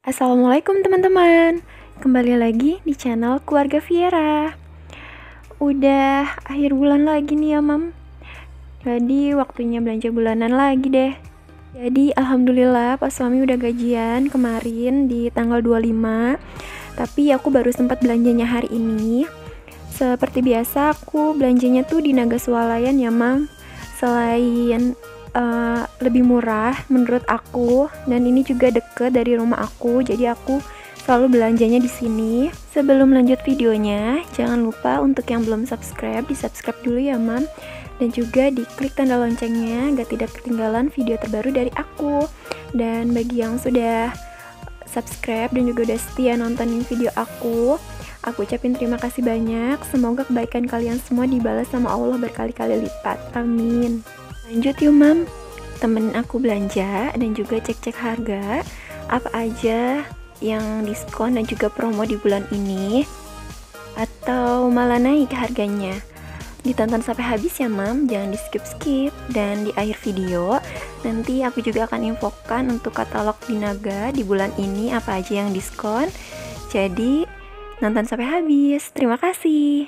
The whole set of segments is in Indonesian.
Assalamualaikum teman-teman. Kembali lagi di channel Keluarga Viera. Udah akhir bulan lagi nih ya Mam. Jadi waktunya belanja bulanan lagi deh. Jadi alhamdulillah pas suami udah gajian kemarin di tanggal 25. Tapi aku baru sempat belanjanya hari ini. Seperti biasa aku belanjanya tuh di Naga Swalayan ya Mam. Selain lebih murah menurut aku, dan ini juga deket dari rumah aku, jadi aku selalu belanjanya di sini. Sebelum lanjut videonya, jangan lupa untuk yang belum subscribe, di subscribe dulu ya Mam, dan juga diklik tanda loncengnya agar tidak ketinggalan video terbaru dari aku. Dan bagi yang sudah subscribe dan juga udah setia nontonin video aku ucapin terima kasih banyak. Semoga kebaikan kalian semua dibalas sama Allah berkali-kali lipat, amin. Lanjut yuk Mam, temenin aku belanja dan juga cek-cek harga apa aja yang diskon dan juga promo di bulan ini, atau malah naik harganya. Ditonton sampai habis ya Mam, jangan di skip-skip. Dan di akhir video nanti aku juga akan infokan untuk katalog di Naga di bulan ini apa aja yang diskon. Jadi nonton sampai habis. Terima kasih.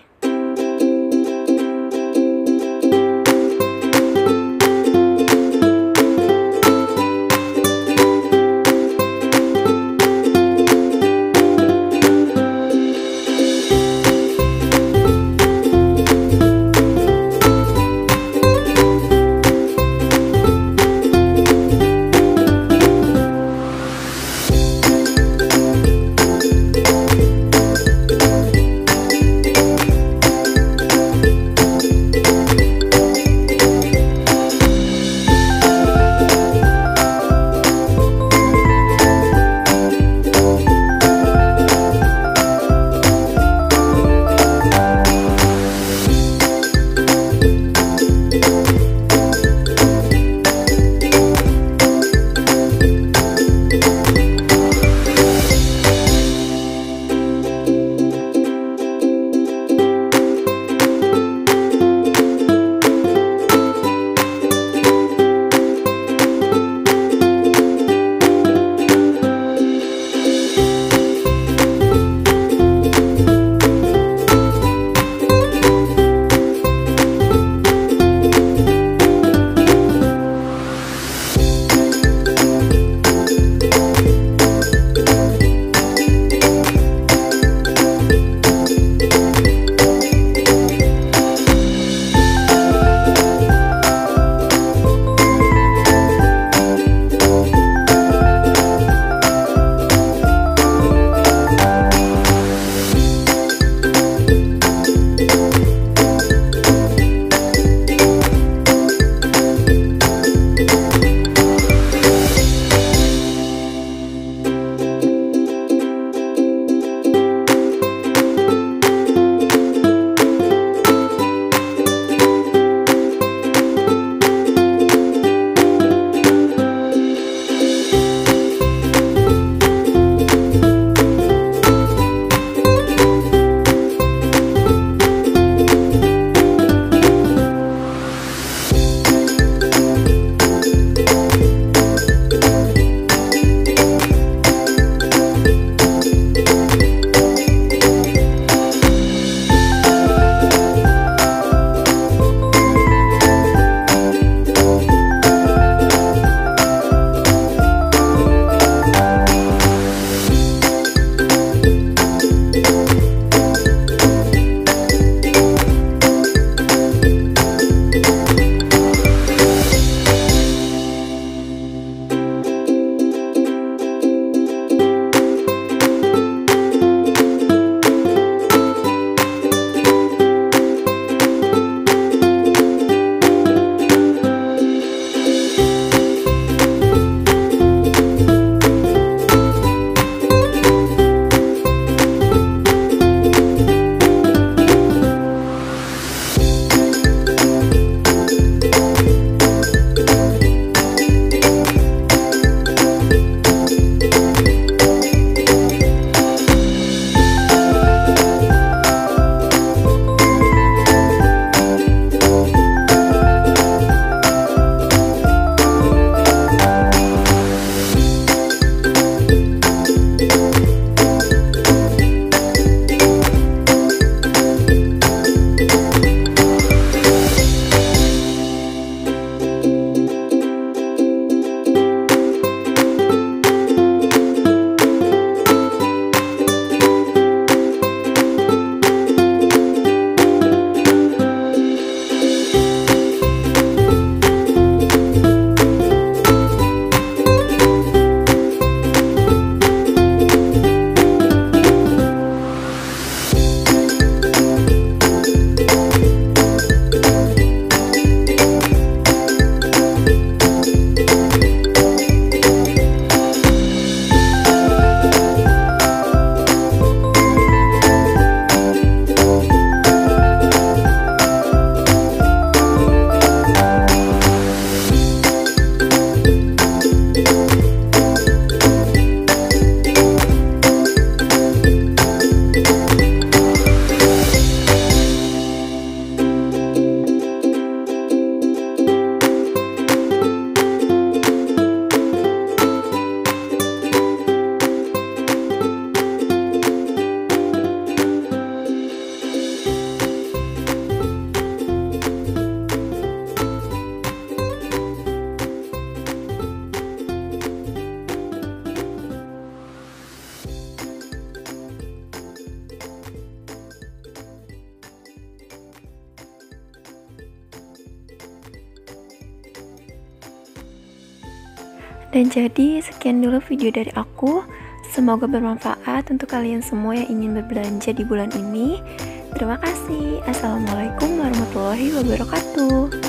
Dan jadi sekian dulu video dari aku. Semoga bermanfaat untuk kalian semua yang ingin berbelanja di bulan ini. Terima kasih. Assalamualaikum warahmatullahi wabarakatuh.